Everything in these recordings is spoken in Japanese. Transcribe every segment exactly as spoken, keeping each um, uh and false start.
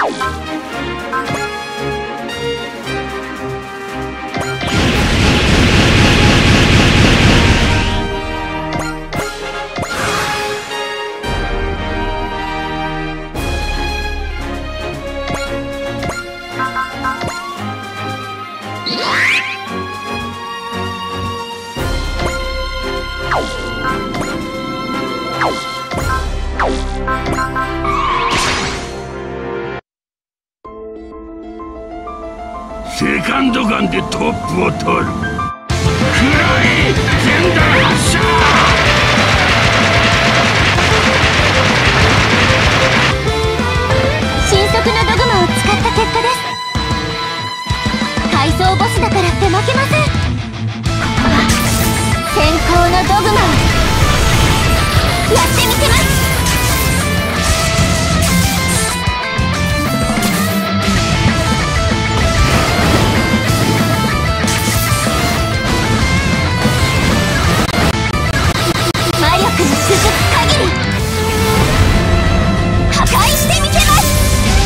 セカンドガンでトップを取る。暗い全弾発射。 新速のドグマを使った結果です。階層ボスだからって負けません。ここは先行のドグマをやってみせます。続く限り破壊してみせます。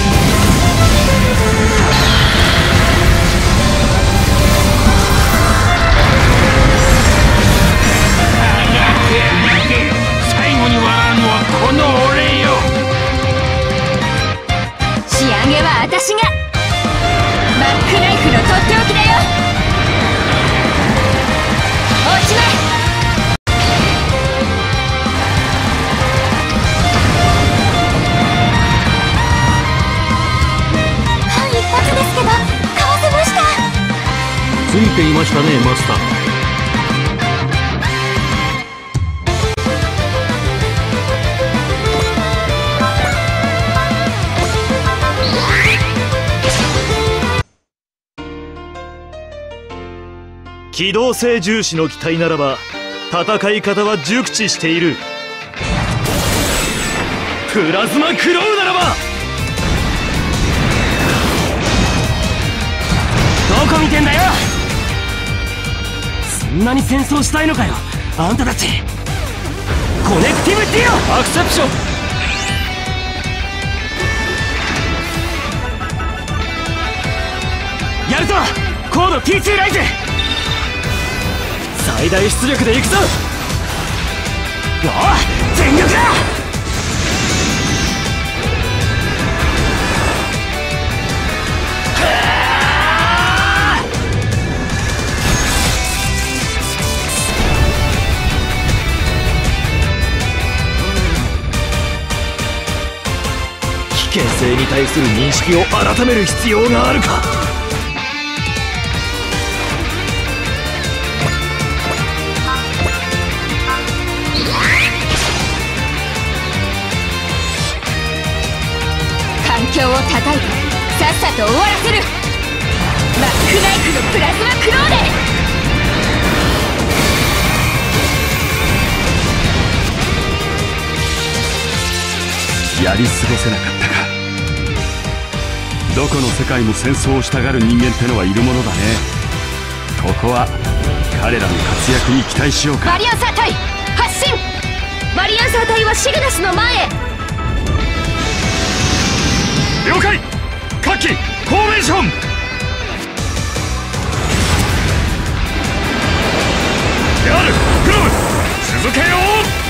最後に笑うのはこの俺よ。 仕上げは私が。マックナイフのとっておきだよ。落ちます。 ついていましたね、マスター。 機動性重視の機体ならば戦い方は熟知している。プラズマクロウならばどこ見てんだよ。そんなに戦争したいのかよ、あんたたち。コネクティブディオアクセプション。やるぞコード ティーツー ライズ。最大出力でいくぞ。よっ全力だ。 危険性に対する認識を改める必要があるか。 環境を叩いてさっさと終わらせる。マックナイフのプラズマクローネ。 やり過ごせなかったか。どこの世界も戦争をしたがる人間ってのはいるものだね。ここは彼らの活躍に期待しようか。 バリアンサー隊発進。バリアンサー隊はシグナスの前へ。 了解。カッキフォーメーション。やるグロム続けよう。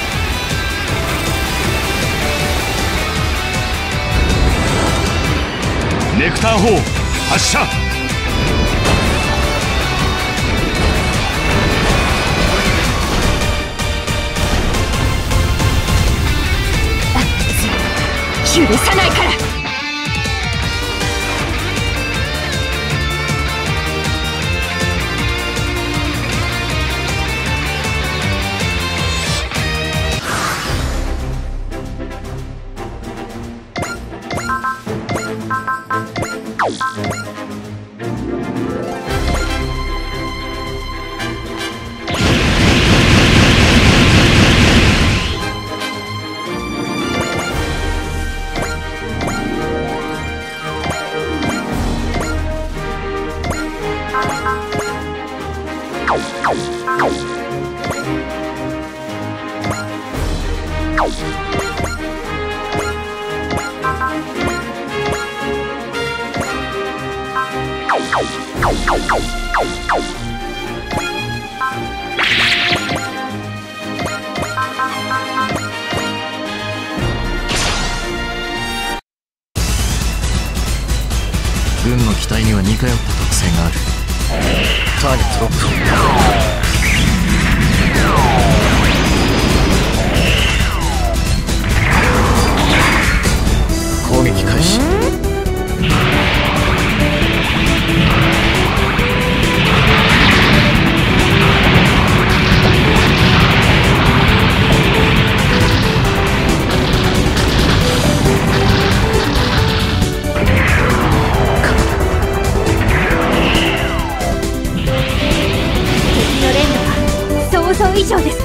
ネクター砲発射。 許さないから。 軍の機体には似通った特性がある。ターゲットロック。攻撃開始。 想像以上ですか。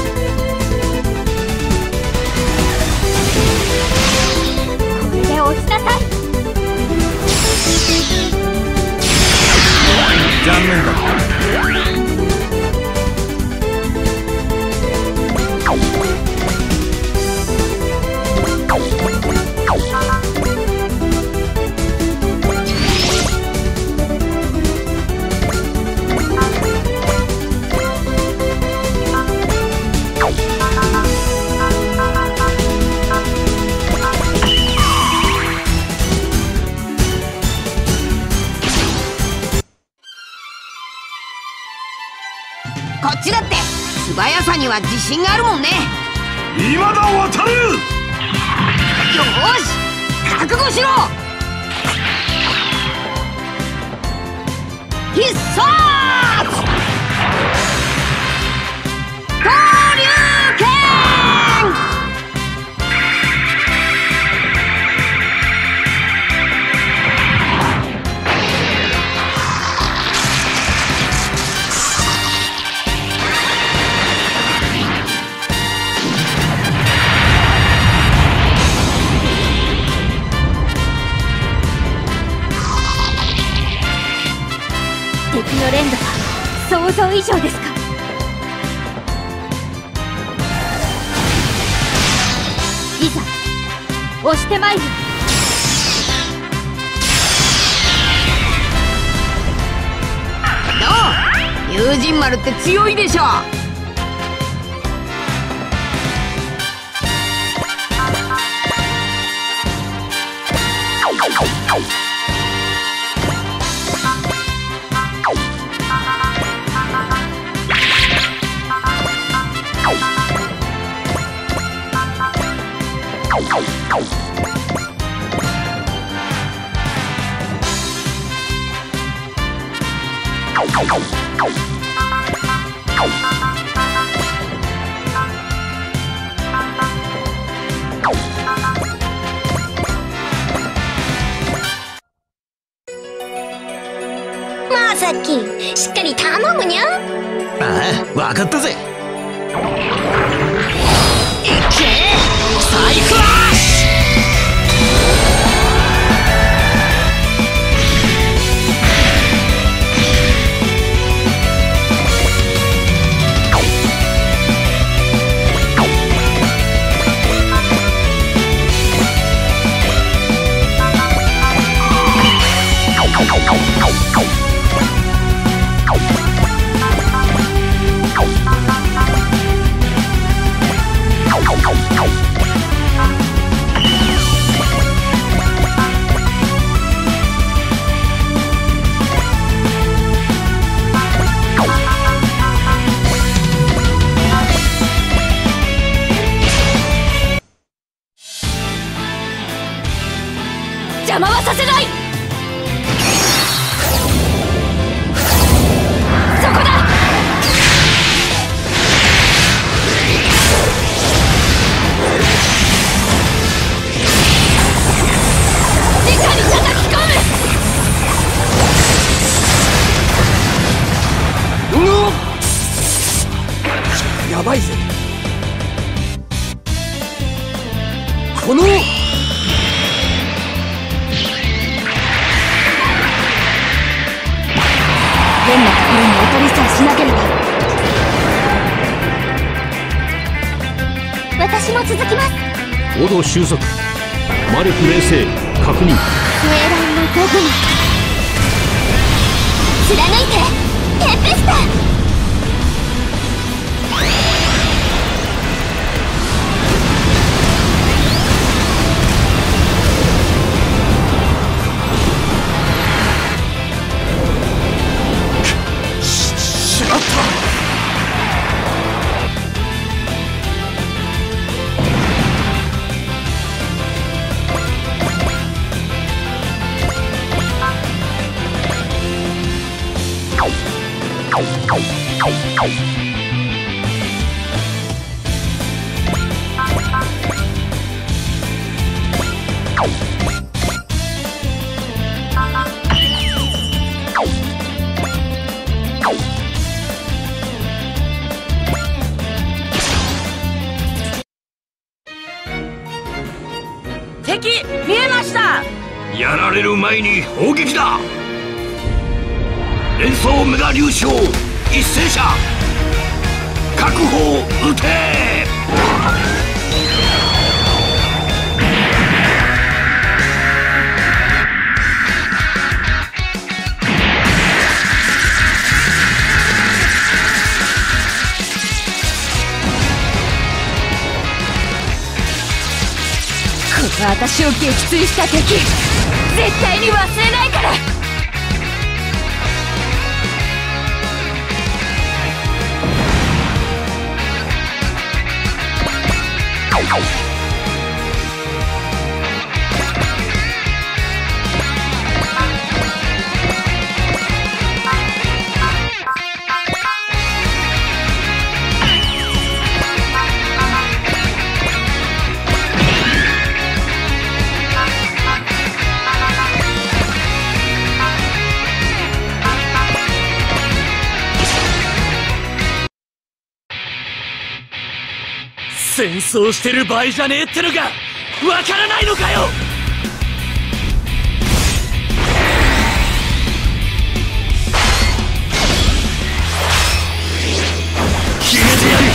これで落ちなさい。 残念だ。 こっちだって素早さには自信があるもんね。 今だ渡る。 よーし覚悟しろ。必殺投竜拳。 敵の連打は想像以上ですか。いざ押してまいる。 どう？友人丸って強いでしょ。 まさきしっかり頼むにゃ。 ああ、わかったぜ。いけサイクラッシュ。 邪魔はさせない。そこだ。直に叩き込む。 うおっ、やばいぜ。この変なところにおとりさえしなければ。私も続きます。 オド収束。魔力冷静確認。 青蘭のドグマ。 貫いてテンペスタ。 しまった。 敵見えました。 やられる前に砲撃だ。連装メガ粒子一斉射。確保撃て。 私を撃墜した敵、絶対に忘れないから。 戦争してる場合じゃねえってのがわからないのかよ。決めてやる。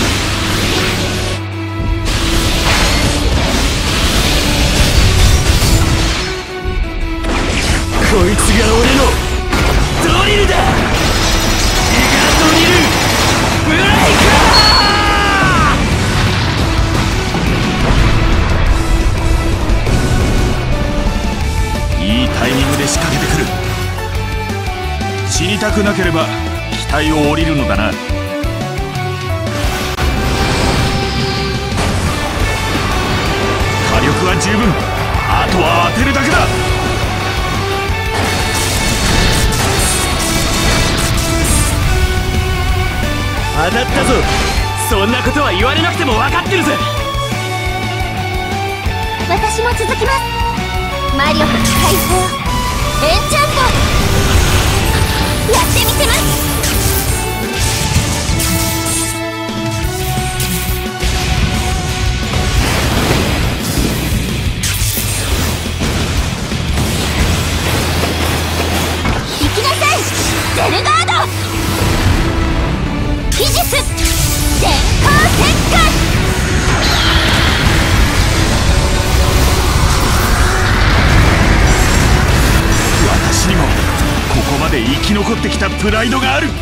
こいつが俺のドリルだ。ギガドリルブレイカー。 いいタイミングで仕掛けてくる。死にたくなければ機体を降りるのだな。火力は十分。あとは当てるだけだ。 当たったぞ。そんなことは言われなくても分かってるぜ。 私も続きます。魔力解放エンチャント。やってみせます。行きなさいゼルガード。技術電光石火。 私にもここまで生き残ってきたプライドがある。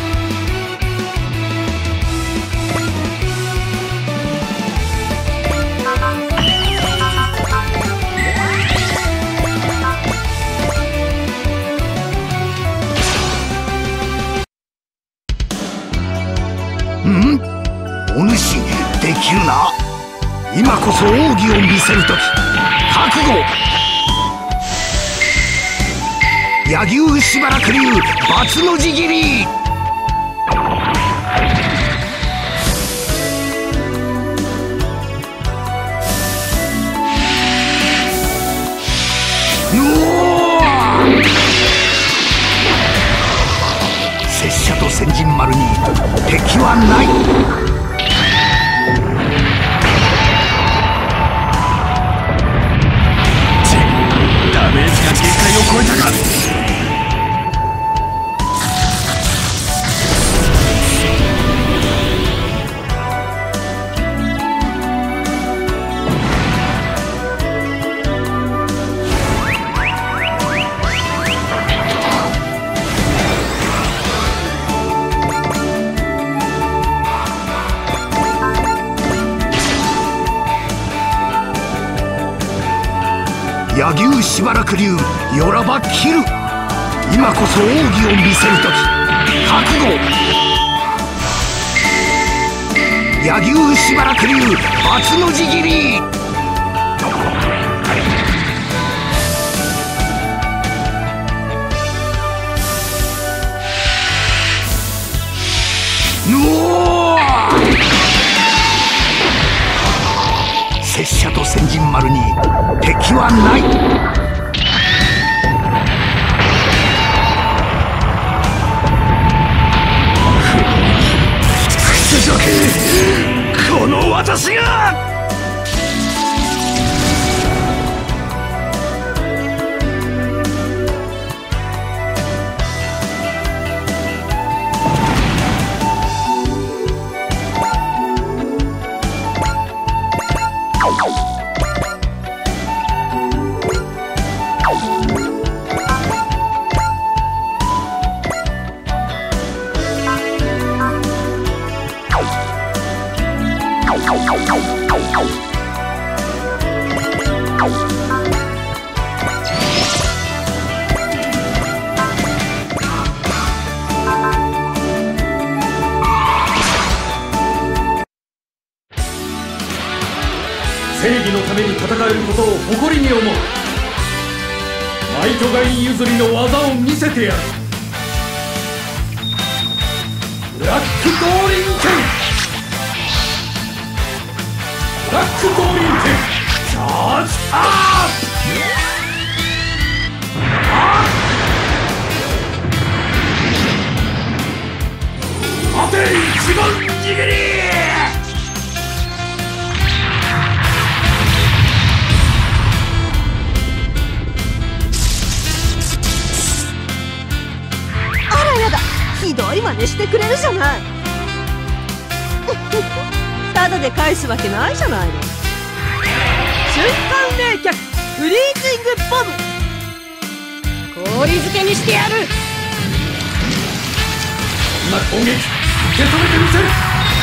ん？お主できるな。今こそ奥義を見せる時。覚悟。柳生しばらく流バツの字切り。拙者と千人丸に敵はない。 ダメージが限界を超えたか。 柳生しばらく流よらば切る。今こそ奥義を見せる時、覚悟。柳生しばらく流初の字切り。お拙者と千人丸に敵はない。屈辱、この私が。 正義のために戦えることを誇りに思う。マイトガイン譲りの技を見せてやる。ブラックゴーリン剣、ブラックゴーリン剣チャージアップ。待て一番握り。 ひどい真似してくれるじゃない。ただで返すわけないじゃないの。瞬間冷却フリージングボム、氷漬けにしてやる。 こんな攻撃受け止めてみせる。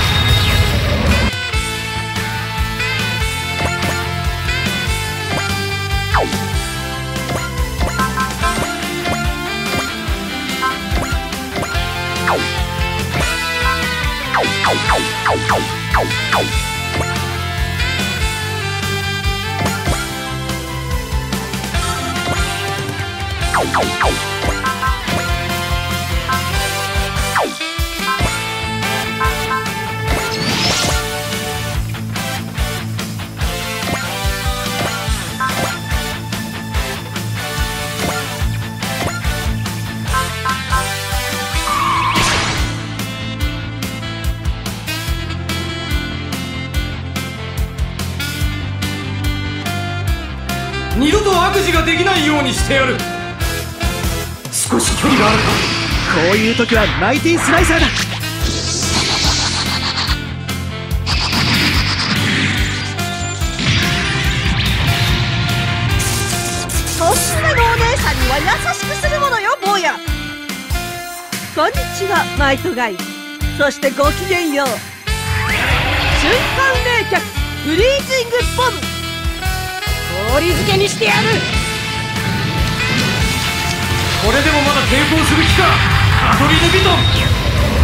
二度と悪事ができないようにしてやる。少し距離があるか。 こういう時はマイティスライサーだ。 年上のお姉さんには優しくするものよ、坊や。こんにちは、マイトガイ。そしてごきげんよう。瞬間冷却フリージングボム、氷漬けにしてやる。 これでもまだ抵抗する気か、アドリネ・ビトン。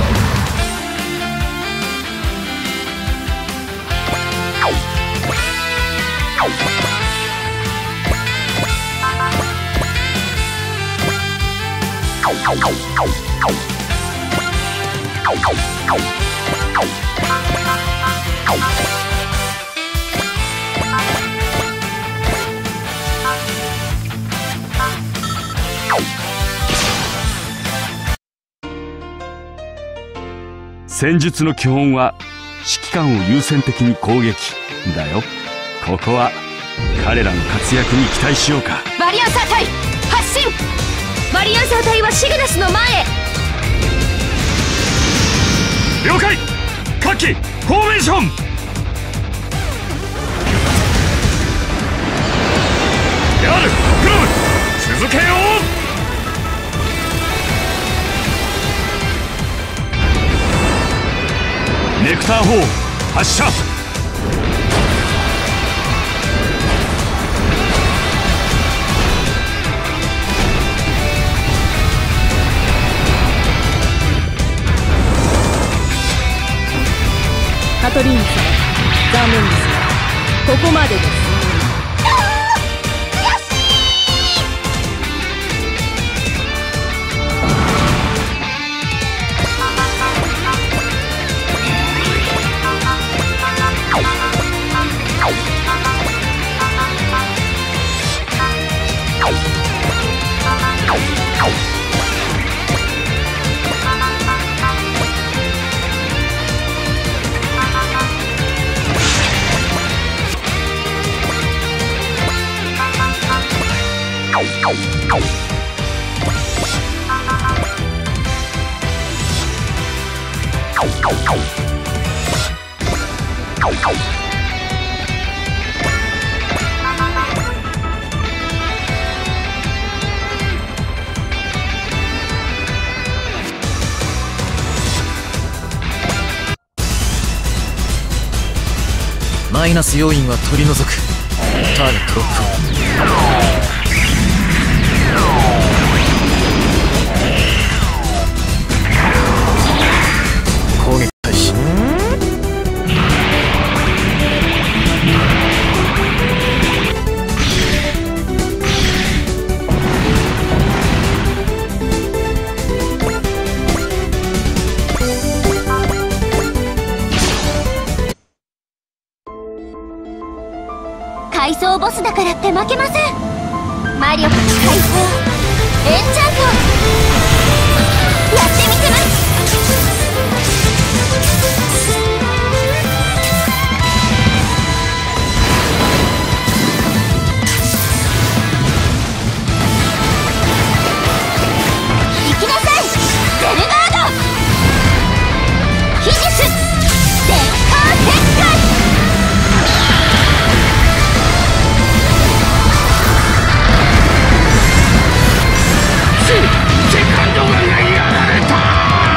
戦術の基本は指揮官を優先的に攻撃だよ。ここは彼らの活躍に期待しようか。 バリアンサー隊発進。バリアンサー隊はシグナスの前へ。 了解。各機フォーメーション。やるクロム続けよう。ネクター砲発射。 トリーヌさん、残念ですがここまでです。 マイナス要因は取り除く。ターゲットロックオン。攻撃開始。 階層ボスだからって負けません。魔力解放エンチャントやってみせます。行きなさいゼルガード。秘術全行展開。 セカンドガンがやられた。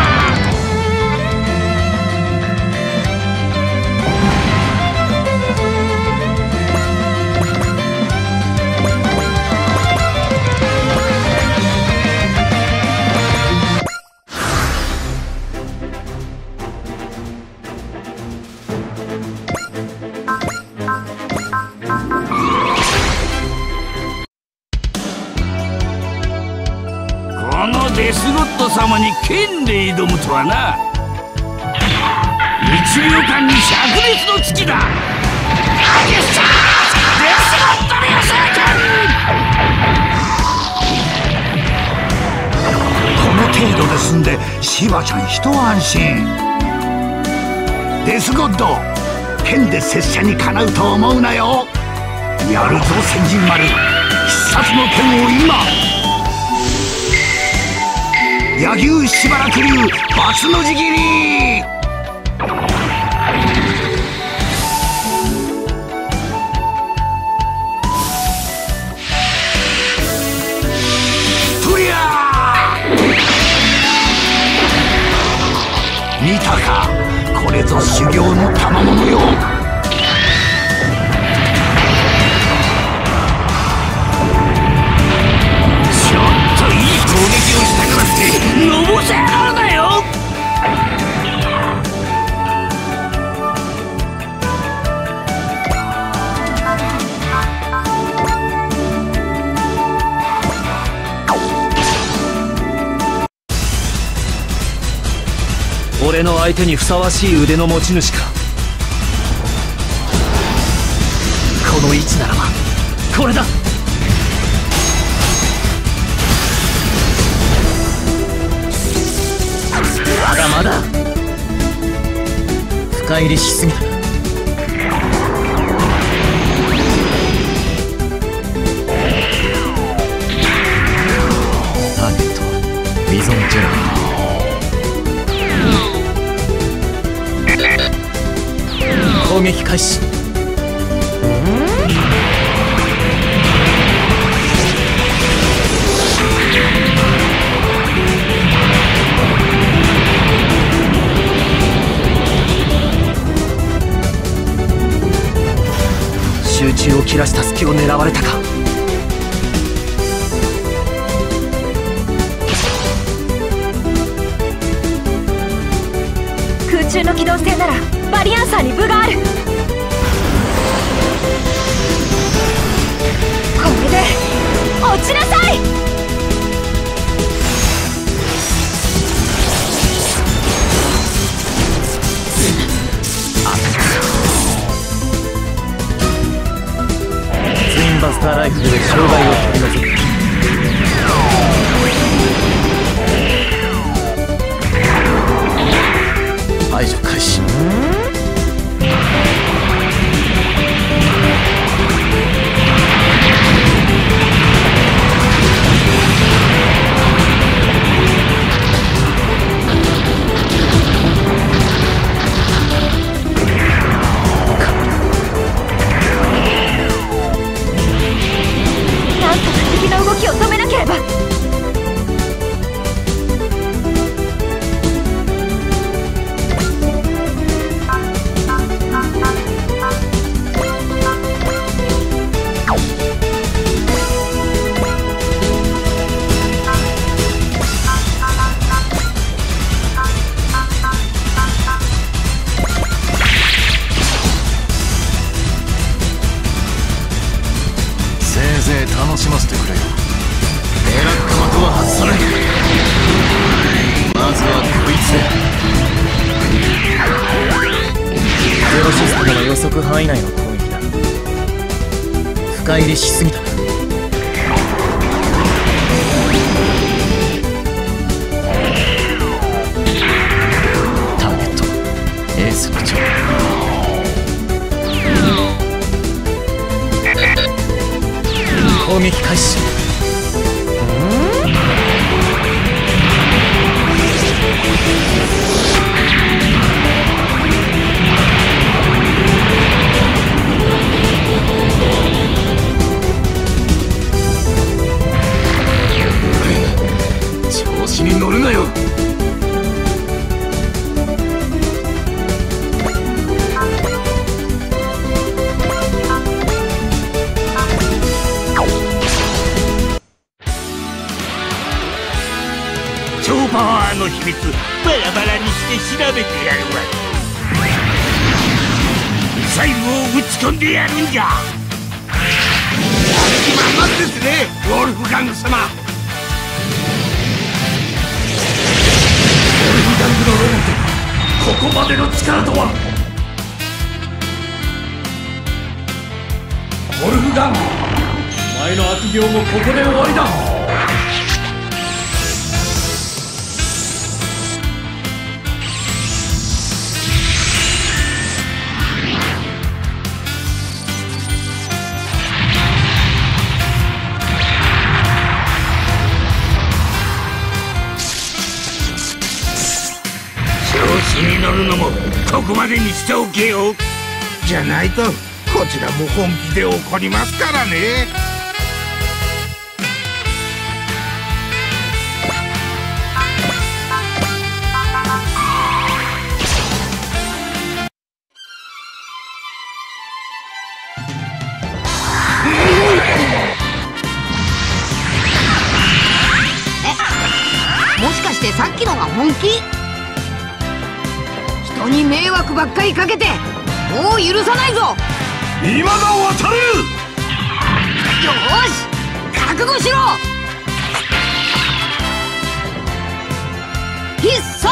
このデスゴッド様に剣で挑むとはな。いちびょうかんに灼熱の月だ。激しさデスゴッド流星拳。この程度で済んでシバちゃん一安心。デスゴッド剣で拙者にかなうと思うなよ。やるぞ先人丸、必殺の剣を今。柳生しばらく流バツの字切り。とりゃ見たか、これぞ修行の賜物よ。ちょっといい攻撃をしたからってのぼせやがるなよ。 俺の相手にふさわしい腕の持ち主か。この位置ならばこれだ。まだまだ深入りしすぎた。ターゲットはビゾンジェラー。攻撃開始。集中を切らした隙を狙われたか。 口中の機動性ならバリアンサーに分がある。これで落ちなさい。 ツインバスターライフルで障害を取り除く。排除開始。 なんとか敵の動きを止めなければ。 楽しませてくれよ。えらく的は外さない。まずはこいつで。ゼロシステムの予測範囲内の攻撃だ。深入りしすぎたな。ターゲットエース部長。攻撃開始。調子に乗るなよ。 超パワーの秘密バラバラにして調べてやるわ。ミサイルを撃ち込んでやるんじゃ。やる気満々ですね、ウォルフガング様。 ウォルフガングのロボット、ここまでの力とは。ウォルフガング、お前の悪行もここで終わりだ。 調子に乗るのもここまでにしておけよ。じゃないとこちらも本気で怒りますからね。 え、もしかしてさっきのが本気？人に迷惑ばっかりかけてもう許さないぞ。 今だ渡る。 よーし、覚悟しろ。必殺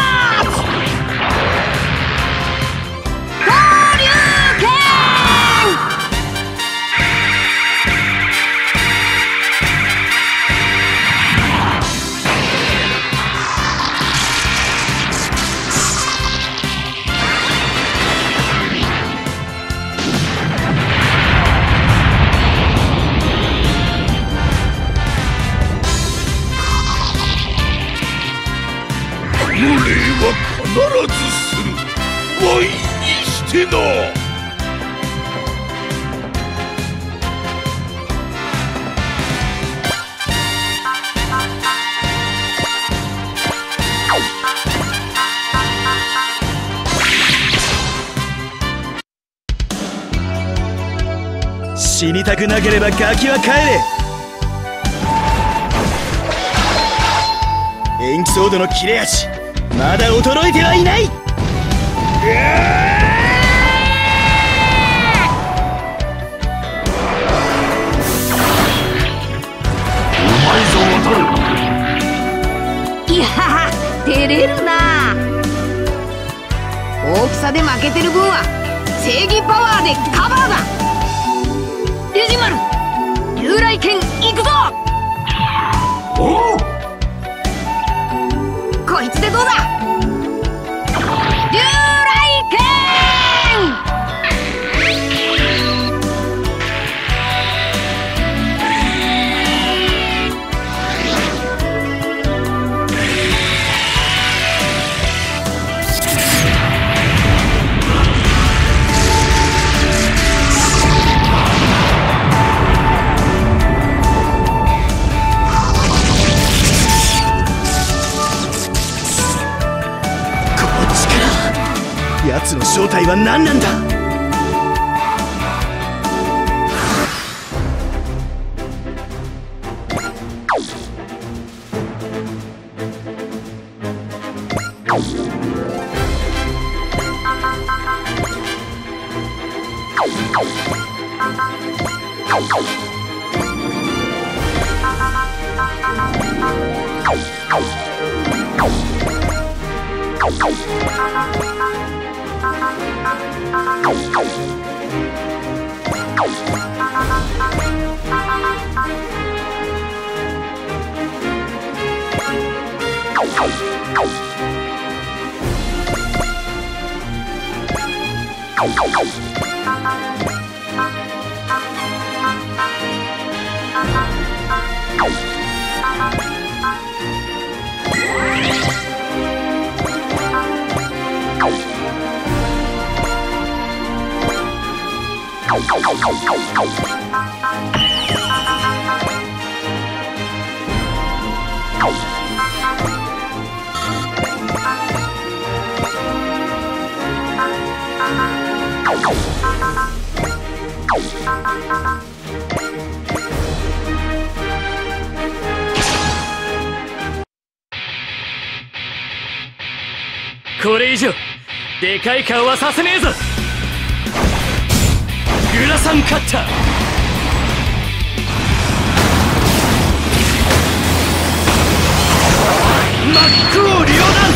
交流剣。 この礼は必ずする。ワイにしてな。 死にたくなければガキは帰れ。延期ソードの切れ味まだ衰えてはいない。 いや照れるな。大きさで負けてる分は正義パワーでカバーだ。リュジマル、竜雷剣行くぞ。 おう、 こいつでどうだ。竜雷剣。 奴の正体は何なんだ。 これ以上でかい顔はさせねえぞ。グラサンカッター、真っ向両断。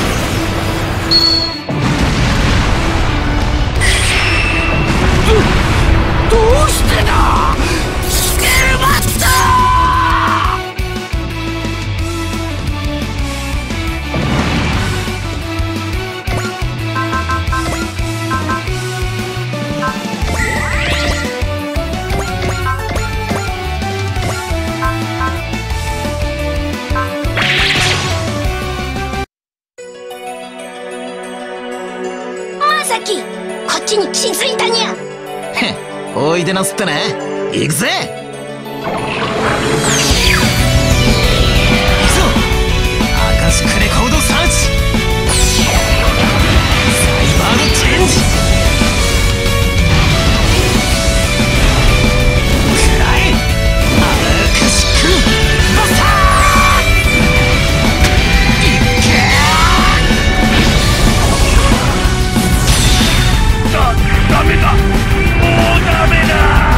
どうしてだスケルバッタこっちに鎮水だにゃ。 へっ、おいでなすってね。行くぜ。行くぞ、アカシクレコードサーチ、サイバードチェンジ、くらえアカシクバスター。いっけー。ダメだ、もうダメだ。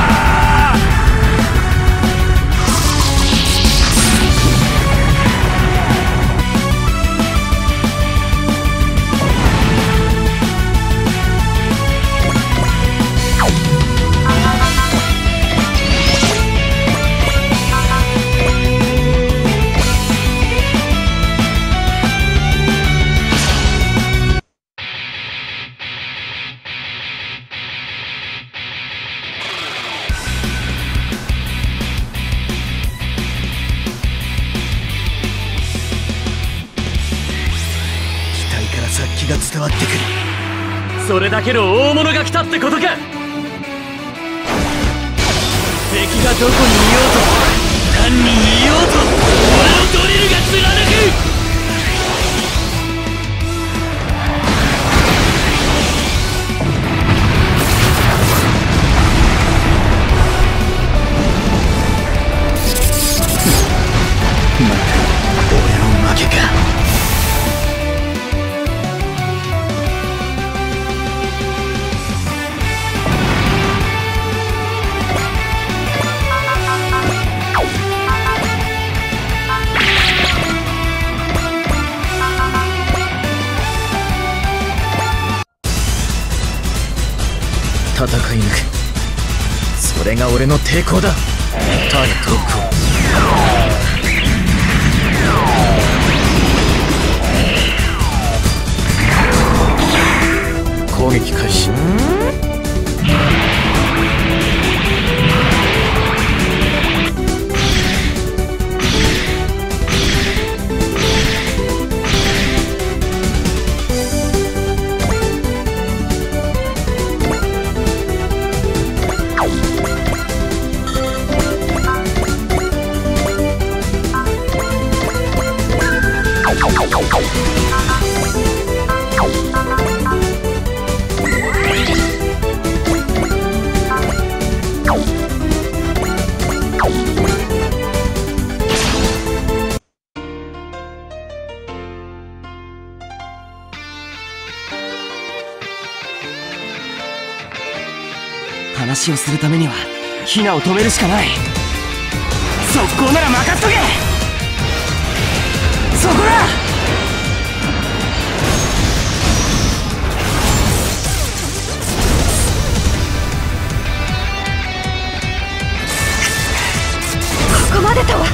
殺気が伝わってくる。 それだけの大物が来たってことか。敵がどこにいようと何人いようと俺のドリルが貫く。 また俺の負けか。 戦い抜く。それが俺の抵抗だ。ターゲットロックを。攻撃開始。 話をするためにはヒナを止めるしかない。速攻なら任せとけ。そこだ。 ここまでとは。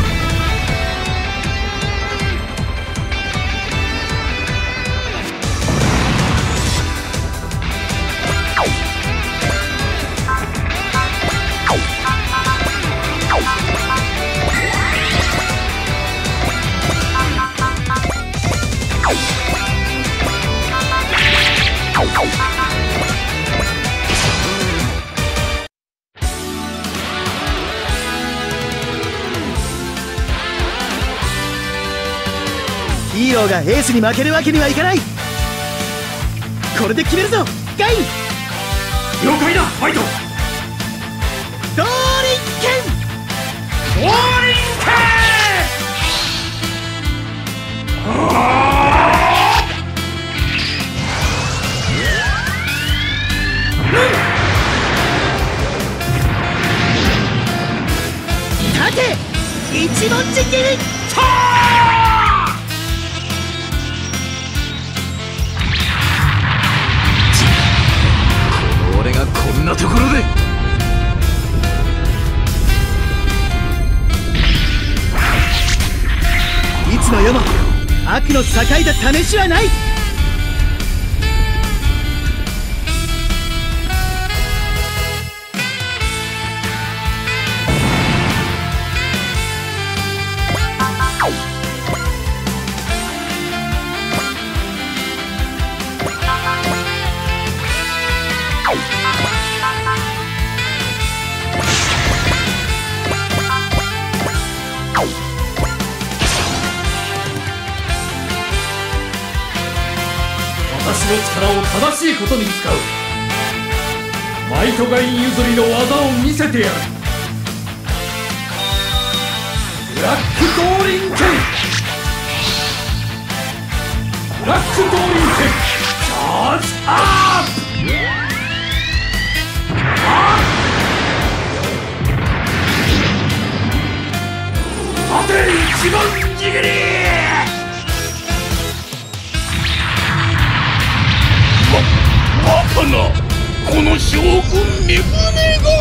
ヒーローがエースに負けるわけにはいかない。これで決めるぞガイン。 了解だファイト。 ドーリンケンドーリンケン立て一文字切り。 俺がこんなところで。 いつの世も悪の境だ試しはない。 私の力を正しいことに使う。マイトガイン譲りの技を見せてやる。ブラックドーリンケンブラックドーリンケンチャージアップ。立て一番握り。バカなこの将軍三船が。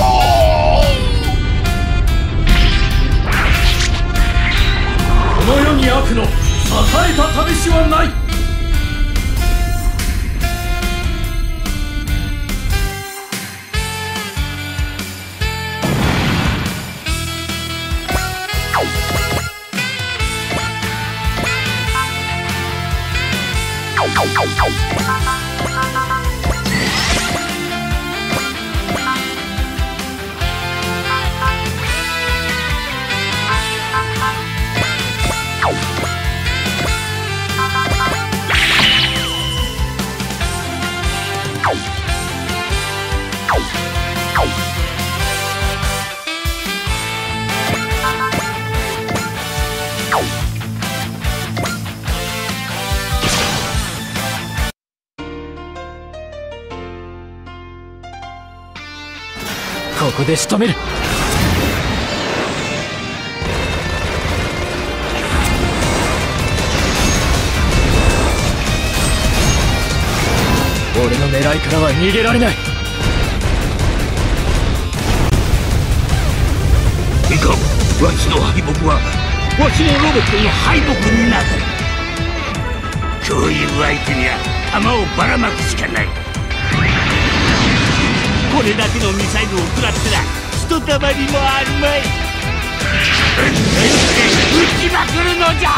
この世に悪の栄えた試しはない。 ここで仕留める。俺の狙いからは逃げられない。 いかん、わしの敗北はわしのロボットの敗北になる。こういう相手には弾をばらまくしかない。これだけのミサイルを食らったらひとたまりもあるまい。撃ちまくるのじゃ。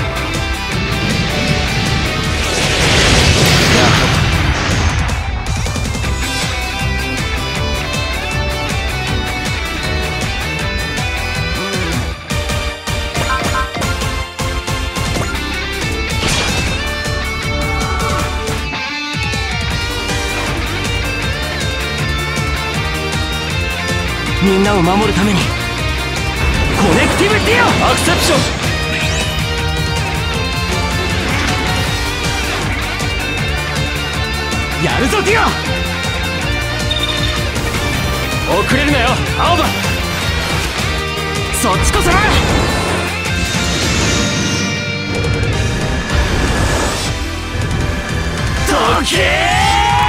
みんなを守るためにコネクティブディオアクセプション。やるぞディオ。遅れるなよ青葉。そっちこそな。どけー。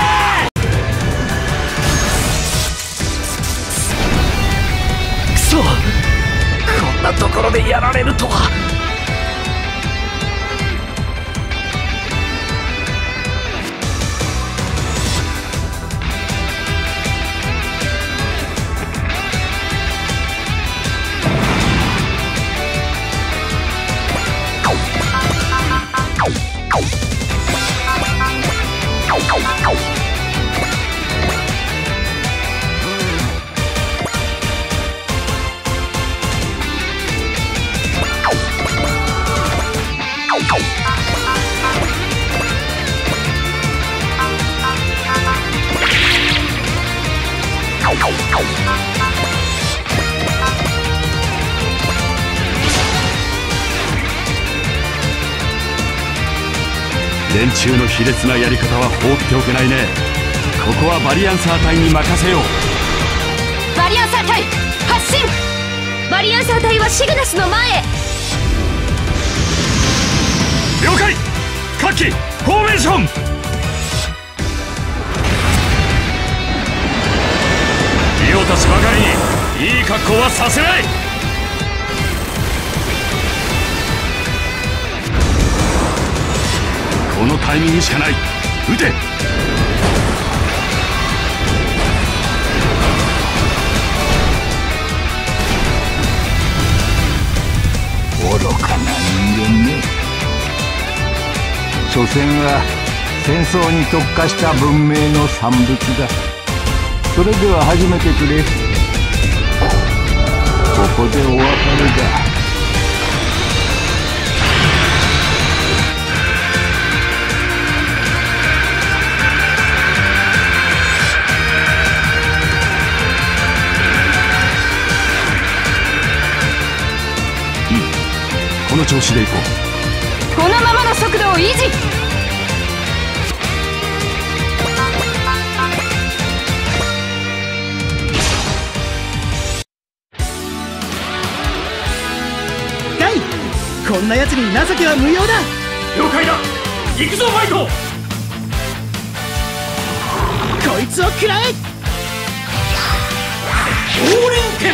こんなところでやられるとは。 連中の卑劣なやり方は放っておけないね。ここはバリアンサー隊に任せよう。 バリアンサー隊発進。バリアンサー隊はシグナスの前へ。 了解。各機フォーメーション。リオたちばかりにいい格好はさせない。このタイミングしかない。撃て。 愚かな人間ね。所詮は戦争に特化した文明の産物だ。それでは始めてくれ。ここでお別れだ。 この調子でいこう。このままの速度を維持。 ガイ、こんな奴に情けは無用だ。 了解だ。行くぞマイト。 こいつを食らえ。 降臨剣。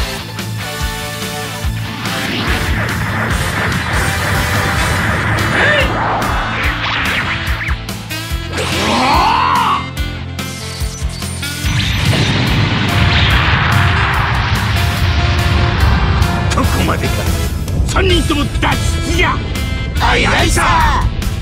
ここまでか。三人とも脱出じゃ。早いさ。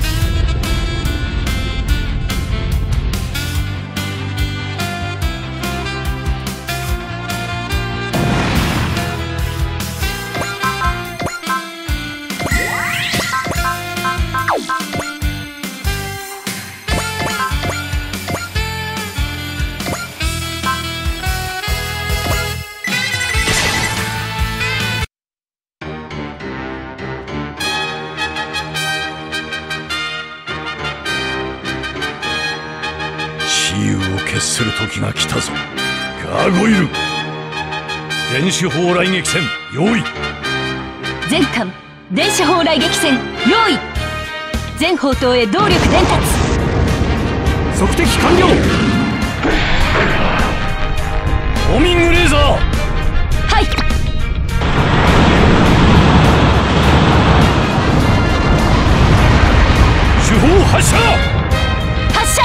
決する時が来たぞ。ガーゴイル、電子砲雷撃戦用意。 全艦電子砲雷撃戦用意。全砲塔へ動力伝達。 測敵完了。ホーミングレーザー。 はい。 発射。 発射。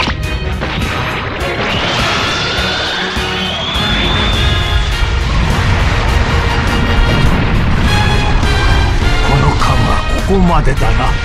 この間はここまでだな。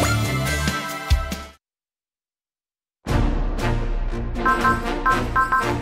あ